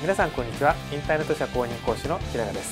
皆さんこんにちは。インターネット社公認講師の平賀です。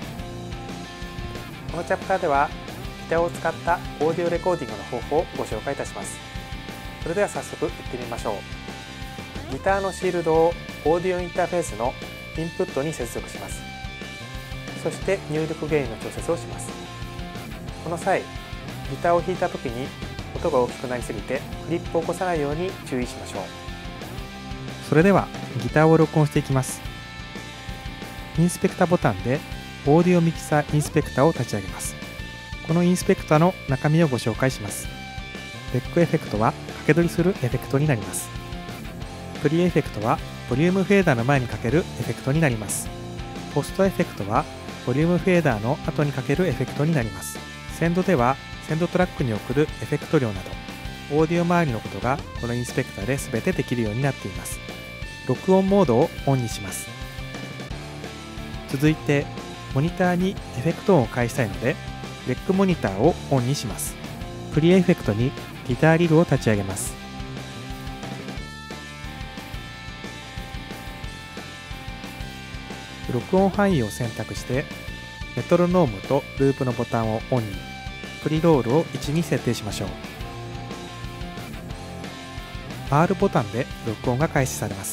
このチャプターではギターを使ったオーディオレコーディングの方法をご紹介いたします。それでは早速いってみましょう。ギターのシールドをオーディオインターフェースのインプットに接続します。そして入力ゲインの調節をします。この際、ギターを弾いた時に音が大きくなりすぎてフリップを起こさないように注意しましょう。それではギターを録音していきます。インスペクタボタンでオーディオミキサーインスペクタを立ち上げます。このインスペクタの中身をご紹介します。レックエフェクトは掛け取りするエフェクトになります。プリエフェクトはボリュームフェーダーの前にかけるエフェクトになります。ポストエフェクトはボリュームフェーダーの後にかけるエフェクトになります。センドではセンドトラックに送るエフェクト量などオーディオ周りのことがこのインスペクタで全てできるようになっています。録音モードをオンにします。続いてモニターにエフェクト音を返したいのでレックモニターをオンにします。プリエフェクトにギターリグを立ち上げます。録音範囲を選択してメトロノームとループのボタンをオンに、プリロールを1に設定しましょう。R ボタンで録音が開始されます。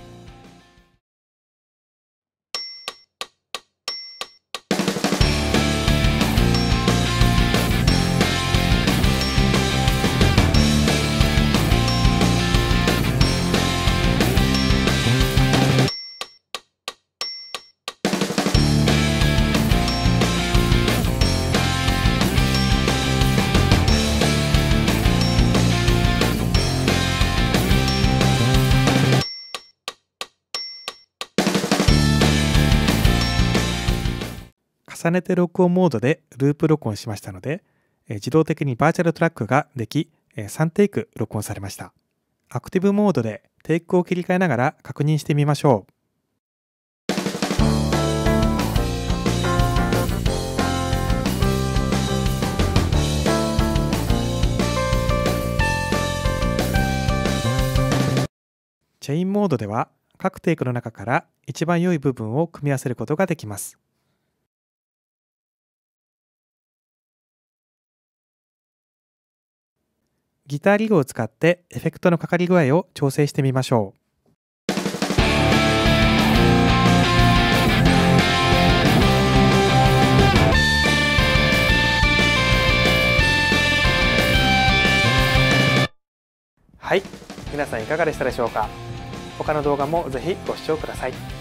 重ねて録音モードでループ録音しましたので、自動的にバーチャルトラックができ、3テイク録音されました。アクティブモードでテイクを切り替えながら確認してみましょう。チェインモードでは各テイクの中から一番良い部分を組み合わせることができます。ギターリグを使ってエフェクトのかかり具合を調整してみましょう。はい、皆さんいかがでしたでしょうか。他の動画もぜひご視聴ください。